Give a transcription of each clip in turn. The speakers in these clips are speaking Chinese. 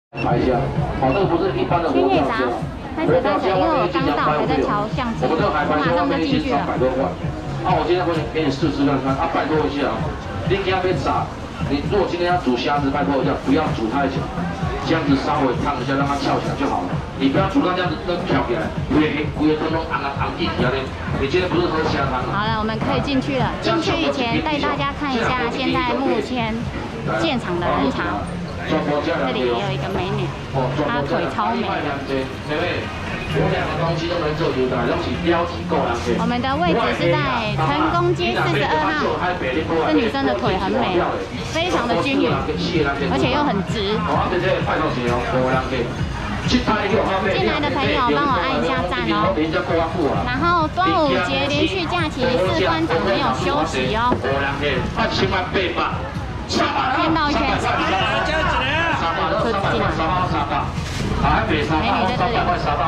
拍一下，好，这个不是一般的活票车。 开始，因为我刚到，还在瞧相机，我马上就进去了。 300多块。啊，我今天给你试吃看看，啊，拜托一下，你今天被炸，你如果今天要煮虾子，拜托一下，不要煮太久，这样子稍微烫一下，让它翘起来就好了。你不要煮到这样子都翘起来，规个汤都昂一起来的。你今天不是喝虾汤吗？ 好了，我们可以进去了。进去以前带大家看一下现在目前现场的人潮。 这里也有一个美女，她腿超美的。我们的位置是在成功街42号，这女生的腿很美，非常的均匀，而且又很直。进来的朋友帮我按一下赞哦。然后端午节连续假期士官长没有休息哦。先绕一圈。 车子进来，美女在这里。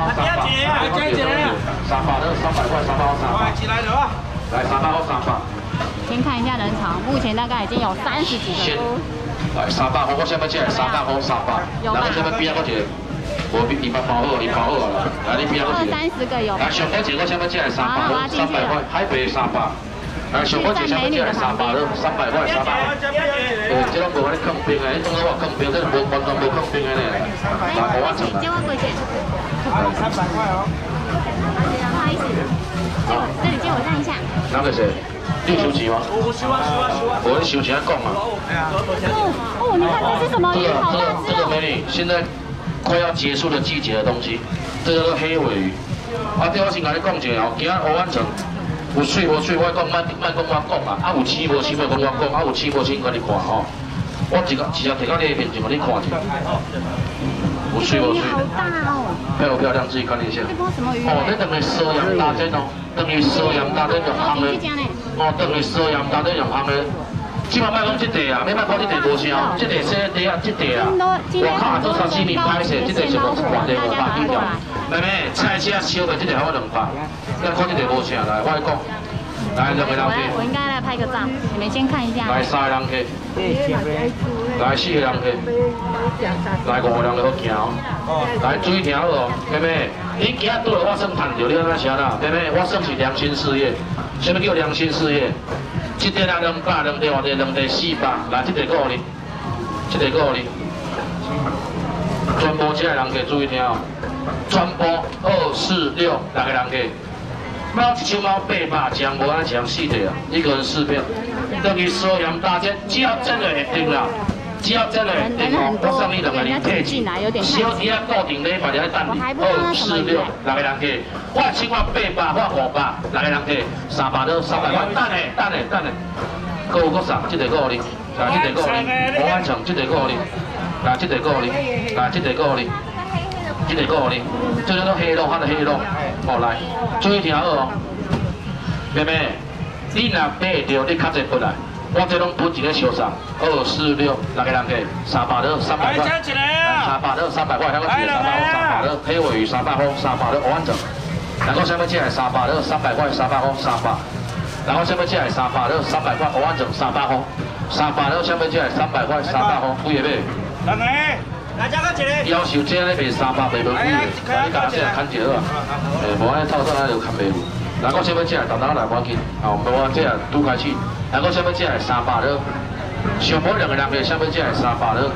来300块300。先看一下人潮，目前大概已经有30几个。 来300块，我先要进来300块300。有吧？先要边个一个？我伊包好，伊包好了。来你边个一个 ？30个有。 来上高一个，我先要进来300块，海北300。 来，上我一下要进来300了，300块300。这拢无法咧坑冰的，你当我坑冰，这完全无坑冰的呢。来，我整啦。 借我过去。300块哦。不好意思，这里借我站一下。 哪个是？你收钱吗？我收啊。我你收钱讲啊。 哦，你看这是什么鱼？好大只哦。这个美女，现在快要结束的季节的东西，这叫做黑尾鱼。啊，对，我先甲你讲一下哦，今仔蚵仔城。 有水无水，我讲慢讲我讲啊，啊有青无青我讲我讲，啊有青无青甲你看吼。我直接摕到你面前，互你看一下。有水无水？好大哦！漂不漂亮？自己看一下。这什么鱼？哦，这等于蛇羊大针哦，等于蛇羊大针用烘的。哦，等于蛇羊大针用烘的。即马莫讲这地啊，你莫讲这地无啥，这地生地啊，这地啊。我靠，做超市面歹势，这地是无换地无百几条。妹妹，菜车烧的这地还我200。 咱看这地无啥来，我来讲，来2个人客。 我应该来拍个照，你们先看一下。 来3个人客，来4个人客，来5个人就好行哦。来注意听好哦，妹妹，你今仔倒来我算赚着，你安怎想啦？妹妹，我算是良心事业。什么叫良心事业？一地啊200，2地2地2地400，来这地够你，这地够你。全部这个人客注意听哦，全部246，6个人客。 猫一手猫800张，无安强4地啊，一个人4片，等于蛇羊大针，只要真的会定啦，只要真的会定哦，我送你2个人配置，小弟啊固定礼拜日等你246，6个人客，我1万800，我500，6个人客，300了300块，等下，搁有搁啥？这个搁你，来这个搁你，无安强，这个搁你，来这个搁你，来这个搁你。 这个够你，这叫做黑肉，它的黑肉。好来，注意听好哦，妹妹，你若买会到，你较济分来，我这拢分一个小上，246，6个人客，300了300块，300了300块，还有一个300了黑尾鱼300块，300了蚵仔整，然后下面进来300了300块，300块300，然后下面进来300了300块蚵仔整300块，300了下面进来300块300块，几个买？ 要求这咧卖300，卖无贵的，你家这砍一好啊，无安尼套套安就砍袂有。然后下面这等等来，无要紧，啊，无我这拄开始，然后下面这300了，上尾2个人的下面这300了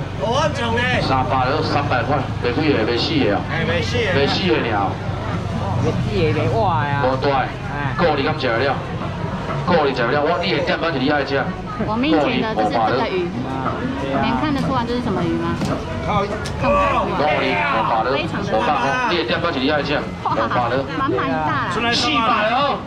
，300了300块，卖几个？卖4个啊？卖4个尔。卖4个卖活的啊？无大，个你敢食得了？个你食得了？我你的店板是你爱食。 我面前的就是这个鱼，你们看得出来这是什么鱼吗？看不出来。非常的大。 你的店板是你爱食？500了。 满大了。 400哦。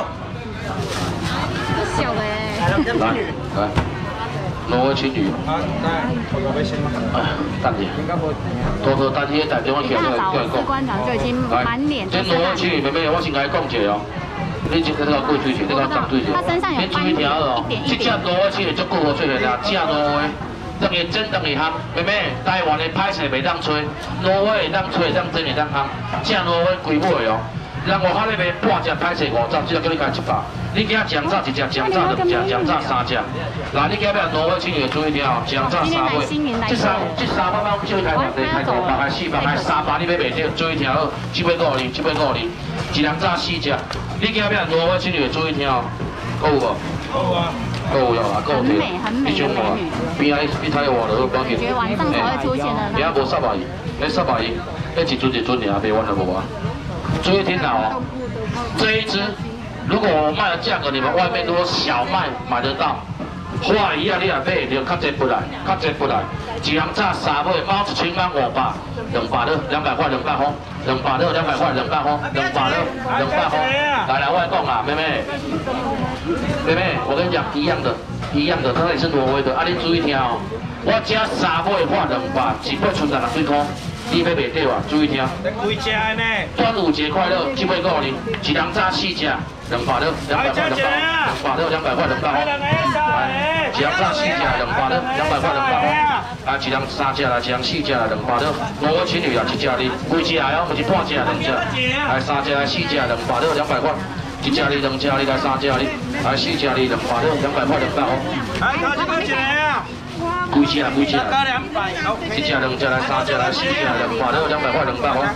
小的哎。 来，挪威青鱼。哎，等下。偷等你台中我起来再讲。 士官长就已经满脸都是这挪威青鱼，妹妹，我先甲你讲一下哦。 你这个贵水钱，这个涨水钱。你注意听哦，这只挪威青是足久无出现啦，只挪威，等于真等于夯。妹妹，台湾的歹势袂当吹，挪威会当吹，会当真会当夯。只挪威贵买哦，人外口咧卖半只歹势50，只叫你加100。 你今姜炸一只，姜炸两只，姜炸三只。来，你今要挪威青鱼注意听哦，姜炸三尾。这三百万就开台开500开400开300，你要卖掉注意听哦，750，一人炸4只。你今要挪威青鱼注意听哦，够有无？够啊。够有啊，够有。你种话，边仔你睇我了，关键。觉得晚上才会出现的。边仔无300亿，那300亿，那一尊尔，卖完了无啊？注意听好哦，这一只。 如果我卖的价格，你们外面如果小卖买得到，花一样你也买得到，较济不来，一人炸3尾，猫1000万500，200了200块200块，200了200块200块，200了200块。来，我讲啊，妹妹，我跟你讲一样的，它也是挪威的，啊，你注意听哦，我加3尾换200，一尾剩下60几块。 你要卖掉啊！注意听。几只呢？端午节快乐，750，一人炸4只，200了200块200了200块200块。来，一人炸4只，200了200块200块。来，一人3只来，一人4只来，200了。挪威青鱼啊，一只哩，几只哦，不是半只2只。来3只来4只，200了200块。一只哩2只哩来3只哩，来4只哩200了200块200块。来，搞几个啊？ 几只？一只、2只来3只来4只来200了200块200块。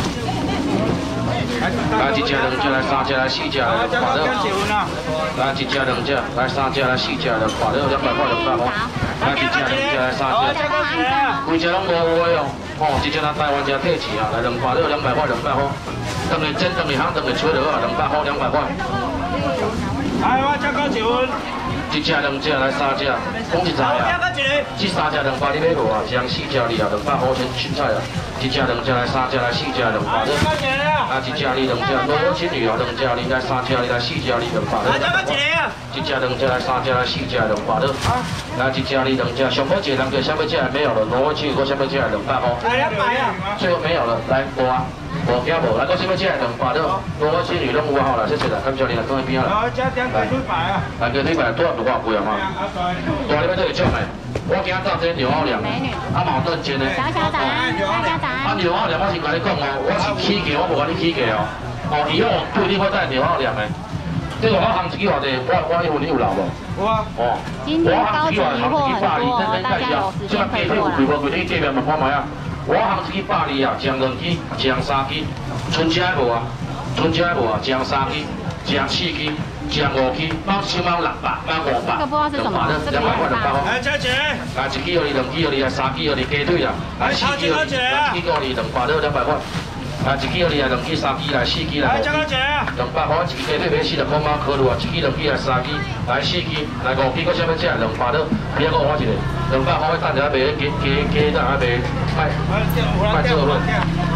来一只、2只来3只来4只来200了。来一只、2只来3只来4只来200了200块200块。来一只、2只来3只，规只拢无有的哦。哦，一只咱台湾只退钱啊，来200了200块200块。等下蒸，等下烘，等下吹落啊，200块200块。来，我再讲一份。 一只、2只来3只，讲一只啊！这3只200你买无啊？一人4只哩啊，200块钱凊彩啊！一只、2只来3只来4只200了。啊，一只哩2只，挪威青鱼啊，2只哩来3只哩来4只哩200了。一只、2只来3只来4只200了。来一只哩2只，上尾一个人叫什么只没有了？挪威青鱼搁什么只200块？最后没有了，来无啊？无惊无，来搁什么只200了？挪威青鱼拢有啊，好啦，谢谢啦，感谢你来放喺边啊。来个腿排多少偌贵啊嘛？大你要这个种诶，我今早这牛奥良，啊矛盾煎的。小小早安，大家早安。啊牛奥良，我先跟你讲哦，我是起价，我无跟你起价哦。哦，以后不一定会带牛奥良诶。这个我行一支偌济，我一份你有留无？有啊。哦。今天高级鱼货很多，大家有时间可以过来。这个贵你这边问看卖啊。我行一支120啊，酱2支，酱3支，春节无啊？春节无啊？酱3支，酱4支。 酱5支，包10万600，包500，200了200块200块。来，姐姐，来1支予你，2支予你，来3支予你，鸡腿啦，来4支予你，来4支予你200了200块。来1支予你，来2支3支来4支来5支，200块1支鸡腿买40块毛考虑啊，1支2支来3支，来4支，来5支，搁啥物只200了，别个我一个200块，我等下卖鸡等下卖，卖这个论。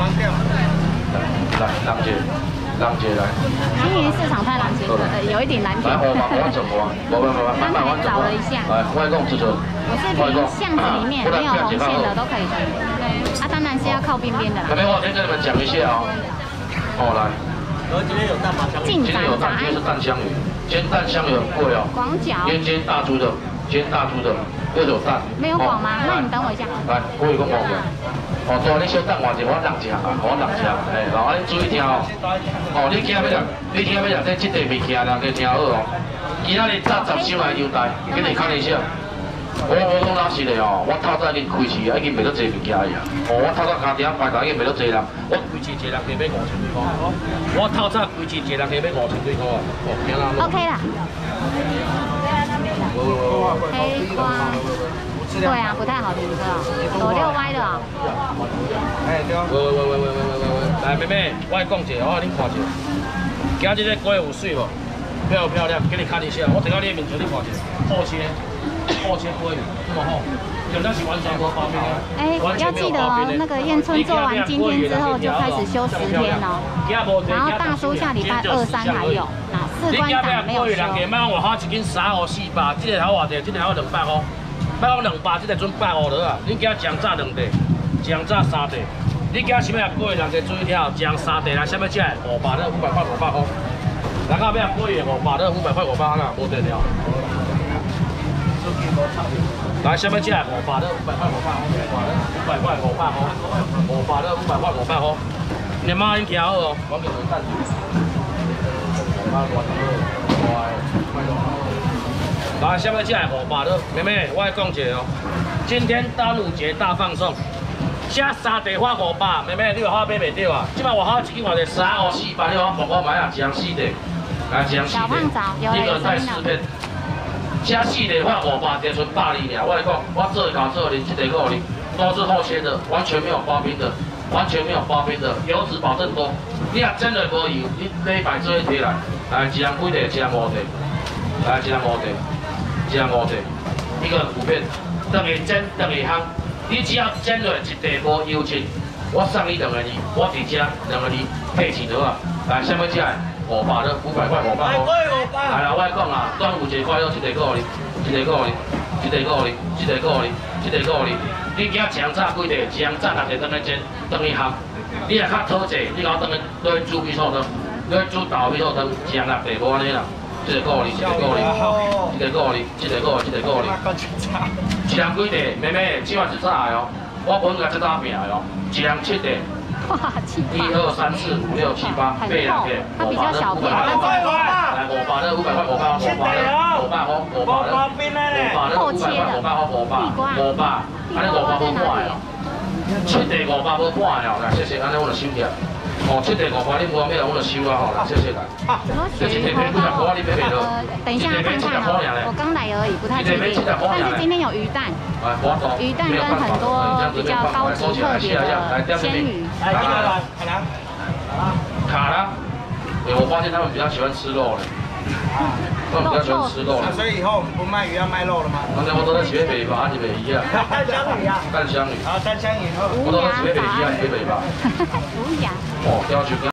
来，人者。 人者来， 今年市场太蓝天了，有一点蓝天。 来，我怎么？慢慢找了一下。 来，我讲自尊。 我是凭巷子里面没有红线的都可以的。啊，当然是要靠边边的啦。 这边我先跟你们讲一下哦。哦，来。 今天有蛋吗？ 今天有蛋，今天是蛋香鱼。今天蛋香鱼很贵哦。 广角。 今天大猪的，今天大猪的又有蛋。 没有广吗？那你等我一下。 来，我有个广的。 哦，大你小等我一下，我人吃啊，我人吃，哎，然后你注意听哦。哦，你今要来，你今要来这块物件，人家听好哦。今仔日炸10箱来优待，给你看一下。我讲老实的哦，我透早已经开市，已经卖到这物件去啊。哦，我透早家己排队已经卖到这人，我开市一人加买5000几块。我透早开市一人加买5000几块啊。哦，行啦。 OK 啦。黑光。 对啊，不太好停车啊，左右歪的啊。 哎，对啊。喂，来妹妹，我来讲一下，我给你看一下。今日这龟有水无？漂不漂亮？给你看一下，我等到你的面前，你看一下。后切龟鱼，这么厚，有那是完全无包冰的。 哎，要记得哦，那个燕春做完今天之后就开始休10天哦。然后大叔下礼拜2、3还有，那4关档没有休。 人家卖我花1斤350、400，这个好偌济，这个好200块。 卖我200，这个准150了啊！你加姜炸2地，姜炸3地，你加什么也贵，人家注意听哦，姜3地来，什么只500了500块500块，人家要贵的500了500块500啦，无得了。来，什么只500了500块500块500块500了500块500块，你妈你听好哦，我给你看。 来，下面这来500了，妹妹，我来讲一下哦。今天端午节大放送，加3地花500，妹妹，你有好买袂到啊？即摆外口一斤偌济，3、5、4、8，你我买啊，一人4地，来一人4地，一个带4片，加4地花500，就剩120尔。我来讲，我做搞做你，这地够你，都是后切的，完全没有包冰的，完全没有包冰的，油脂保证多。你若真的无油，你礼拜做一提来，来一人几地，一人5地，来一人5地。一人5地，一个5片，等下煎，等下烘。你只要煎落一地无油浸，我送你2个字，我直接2个字配钱就好。来，下面这500了，500块500块。来啦，我讲啦，端午节快乐，一地够你，一地够你，一地够你，一地够你，一地够你。你今前炸几地，前炸6地等下煎，等下烘。你若较讨济，你甲我等下落去煮米醋汤，落去煮豆米醋汤，前6地无安尼啦。一个够你，一个够你，一个够你，一个够，一个够你。一人几地？妹妹，今晚是炸的哦。我本来这打饼的哦，一人7地。 哇，700。 1、2、3、4、5、6、7、8， 很厚，它比较小片，但是来500了，500块500块500了，500块500了，500了500块500块500，安尼500无半哦。7地500无半哦，来谢谢，安尼我就收起来。哦，7地500你无买，我就收啊吼，来谢谢啦。这1地买几块你买袂到？ 等一下看看哦，我刚来而已，不太确定。但是今天有鱼蛋，鱼蛋跟很多比较高级特别的鲜鱼。 来，这个来， 卡拉，对，我发现他们比较喜欢吃肉嘞。他们比较喜欢吃肉嘞。 所以以后我们不卖鱼，要卖肉了吗？ 刚才我都在学北吧，你北鱼啊。 淡香鱼啊。 淡香鱼。 好，淡香鱼。 我都在学北鱼啊，学北吧。 无牙。 哦，要去。